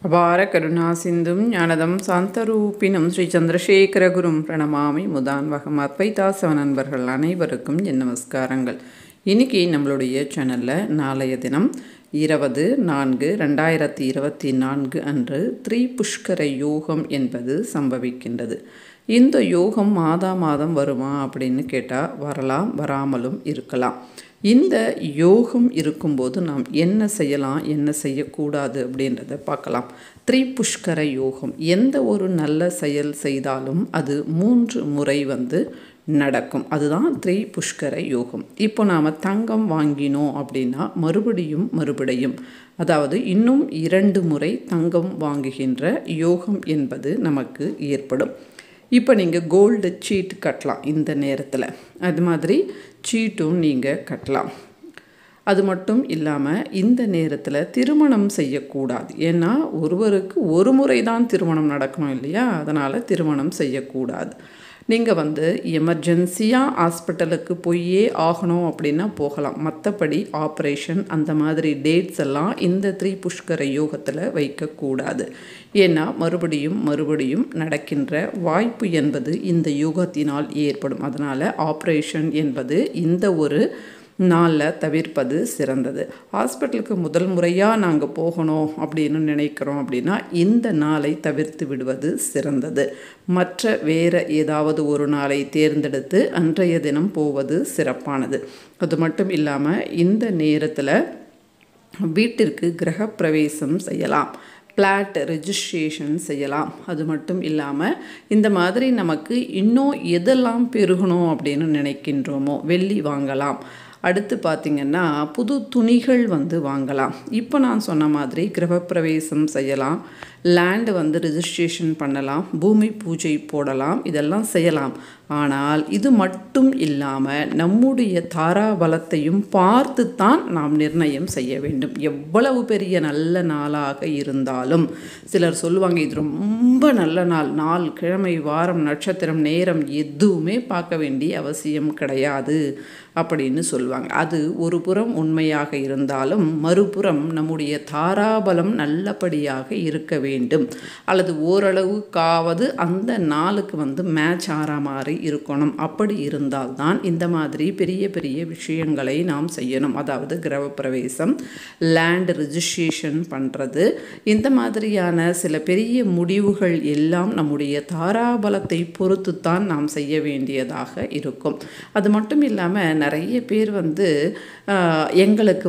அபார கருணா சிந்தும் ஞானதம் சாந்தரூபினம் ஸ்ரீ சந்திரசேகரகுரும் பிரணமாமி முதான்வகம் அத்வைதாசவ நண்பர்கள் அனைவருக்கும் என் நமஸ்காரங்கள். இன்னைக்கு நம்மளுடைய சேனலில் நாளைய தினம் 20/4/2024 அன்று த்ரிபுஷ்கர யோகம் என்பது சம்பவிக்கின்றது. இந்த யோகம் மாதம் வருமா அப்படின்னு கேட்டால் வரலாம், வராமலும் இருக்கலாம். இந்த யோகம் இருக்கும்போது நாம் என்ன செய்யலாம், என்ன செய்யக்கூடாது அப்படின்றத பார்க்கலாம். த்ரிபுஷ்கர யோகம், எந்த ஒரு நல்ல செயல் செய்தாலும் அது 3 முறை நடக்கும். அதுதான் த்ரிபுஷ்கர யோகம். இப்போ நாம் தங்கம் வாங்கினோம் அப்படின்னா மறுபடியும் அதாவது இன்னும் 2 முறை தங்கம் வாங்குகின்ற யோகம் என்பது நமக்கு ஏற்படும். இப்போ நீங்கள் கோல்டு சீட் கட்டலாம் இந்த நேரத்தில், அது மாதிரி சீட்டும் நீங்கள் கட்டலாம். அது மட்டும் இல்லாமல் இந்த நேரத்தில் திருமணம் செய்யக்கூடாது. ஏன்னா ஒருவருக்கு ஒரு முறை தான் திருமணம் நடக்கணும் இல்லையா, அதனால் திருமணம் செய்யக்கூடாது. நீங்கள் எமர்ஜென்சியாக ஹாஸ்பிட்டலுக்கு போயே ஆகணும் அப்படின்னா போகலாம். மற்றபடி ஆப்ரேஷன் அந்த மாதிரி டேட்ஸ் எல்லாம் இந்த த்ரிபுஷ்கர யோகத்தில் வைக்கக்கூடாது. ஏன்னா மறுபடியும் நடக்கின்ற வாய்ப்பு என்பது இந்த யோகத்தினால் ஏற்படும். அதனால் ஆப்ரேஷன் என்பது இந்த ஒரு நாளில் தவிர்ப்பது சிறந்தது. ஹாஸ்பிட்டலுக்கு முதல் முறையாக நாங்கள் போகணும் அப்படின்னு நினைக்கிறோம் அப்படின்னா இந்த நாளை தவிர்த்து விடுவது சிறந்தது. மற்ற வேறு ஏதாவது ஒரு நாளை தேர்ந்தெடுத்து அன்றைய தினம் போவது சிறப்பானது. அது மட்டும் இல்லாமல் இந்த நேரத்தில் வீட்டிற்கு கிரகப்பிரவேசம் செய்யலாம், பிளாட் ரெஜிஸ்ட்ரேஷன் செய்யலாம். அது மட்டும் இல்லாமல் இந்த மாதிரி நமக்கு இன்னும் எதெல்லாம் பெருகணும் அப்படின்னு நினைக்கின்றோமோ வெள்ளி வாங்கலாம். அடுத்து பார்த்திங்கன்னா புது துணிகள் வாங்கலாம். இப்போ நான் சொன்ன மாதிரி கிரகப்பிரவேசம் செய்யலாம், லேண்டு ரெஜிஸ்ட்ரேஷன் பண்ணலாம், பூமி பூஜை போடலாம், இதெல்லாம் செய்யலாம். ஆனால் இது மட்டும் இல்லாமல் நம்முடைய தாராபலத்தையும் பார்த்து தான் நாம் நிர்ணயம் செய்ய வேண்டும். எவ்வளவு பெரிய நல்ல நாளாக இருந்தாலும் சிலர் சொல்லுவாங்க இது ரொம்ப நல்ல நாள், கிழமை, வாரம், நட்சத்திரம், நேரம் எதுவுமே பார்க்க வேண்டிய அவசியம் கிடையாது அப்படின்னு சொல்லுவாங்க. அது ஒரு புறம் உண்மையாக இருந்தாலும் மறுபுறம் நம்முடைய தாராபலம் நல்லபடியாக இருக்க வேண்டும், அல்லது ஓரளவுக்காவது அந்த நாளுக்கு மேட்ச் ஆகிற மாதிரி இருக்கணும். அப்படி இருந்தால்தான் இந்த மாதிரி பெரிய பெரிய விஷயங்களை நாம் செய்யணும். அதாவது கிரகப்பிரவேசம், லேண்ட் ரெஜிஸ்ட்ரேஷன் பண்ணுறது, இந்த மாதிரியான சில பெரிய முடிவுகள் எல்லாம் நம்முடைய தாராபலத்தை பொறுத்துத்தான் நாம் செய்ய வேண்டியதாக இருக்கும். அது மட்டும் இல்லாமல் நிறைய பேர் எங்களுக்கு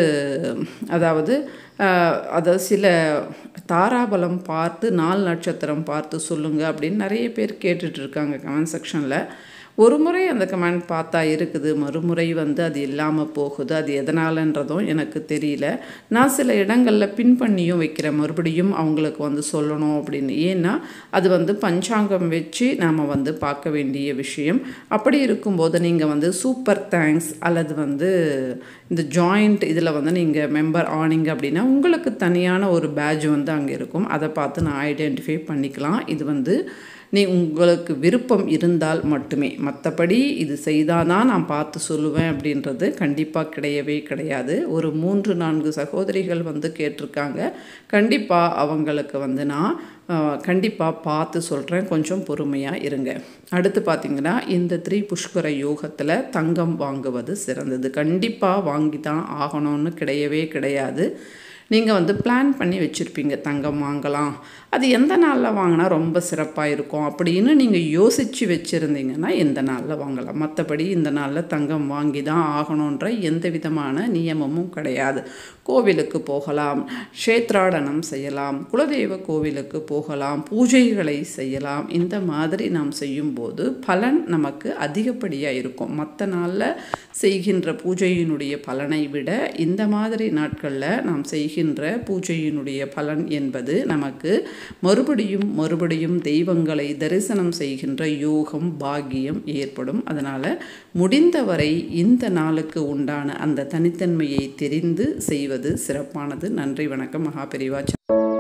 அதாவது சில தாராபலம் பார்த்து, நாள் நட்சத்திரம் பார்த்து சொல்லுங்கள் அப்படின்னு நிறைய பேர் கேட்டுட்ருக்காங்க கமெண்ட் செக்ஷனில். ஒரு முறை அந்த கமெண்ட் பார்த்தா இருக்குது, மறுமுறை அது இல்லாமல் போகுது. அது எதனாலன்றதும் எனக்கு தெரியல. நான் சில இடங்களில் பின் பண்ணியும் வைக்கிறேன், மறுபடியும் அவங்களுக்கு சொல்லணும் அப்படின்னு. ஏன்னா அது பஞ்சாங்கம் வச்சு நாம் பார்க்க வேண்டிய விஷயம். அப்படி இருக்கும்போது நீங்கள் சூப்பர் தேங்க்ஸ் அல்லது இந்த ஜாயிண்ட் இதில் நீங்கள் மெம்பர் ஆனீங்க அப்படின்னா உங்களுக்கு தனியான ஒரு பேட்ஜ் அங்கே இருக்கும். அதை பார்த்து நான் ஐடென்டிஃபை பண்ணிக்கலாம். இது உங்களுக்கு விருப்பம் இருந்தால் மட்டுமே, மற்றபடி இது செய்தால் தான் நான் பார்த்து சொல்லுவேன் அப்படின்றது கண்டிப்பாக கிடையவே கிடையாது. ஒரு 3-4 சகோதரிகள் கேட்டிருக்காங்க. கண்டிப்பாக அவங்களுக்கு நான் கண்டிப்பாக பார்த்து சொல்கிறேன், கொஞ்சம் பொறுமையாக இருங்க. அடுத்து பார்த்திங்கன்னா இந்த த்ரிபுஷ்கர யோகத்தில் தங்கம் வாங்குவது சிறந்தது. கண்டிப்பாக வாங்கி தான் ஆகணும்னு கிடையவே கிடையாது. நீங்கள் பிளான் பண்ணி வச்சுருப்பீங்க தங்கம் வாங்கலாம், அது எந்த நாளில் வாங்கினா ரொம்ப சிறப்பாக இருக்கும் அப்படின்னு நீங்கள் யோசித்து வச்சுருந்தீங்கன்னா எந்த நாளில் வாங்கலாம். மற்றபடி இந்த நாளில் தங்கம் வாங்கி தான் ஆகணுன்ற எந்த விதமான நியமமும் கிடையாது. கோவிலுக்கு போகலாம், க்ஷேத்ராடனம் செய்யலாம், குலதெய்வ கோவிலுக்கு போகலாம், பூஜைகளை செய்யலாம். இந்த மாதிரி நாம் செய்யும்போது பலன் நமக்கு அதிகப்படியாக இருக்கும். மற்ற நாளில் செய்கின்ற பூஜையினுடைய பலனை விட இந்த மாதிரி நாட்களில் நாம் செய்கின்ற பூஜையினுடைய பலன் என்பது நமக்கு மறுபடியும் தெய்வங்களை தரிசனம் செய்கின்ற யோகம், பாக்கியம் ஏற்படும். அதனால் முடிந்தவரை இந்த நாளுக்கு உண்டான அந்த தனித்தன்மையை தெரிந்து செய்வது சிறப்பானது. நன்றி, வணக்கம். மகாபெரிவா.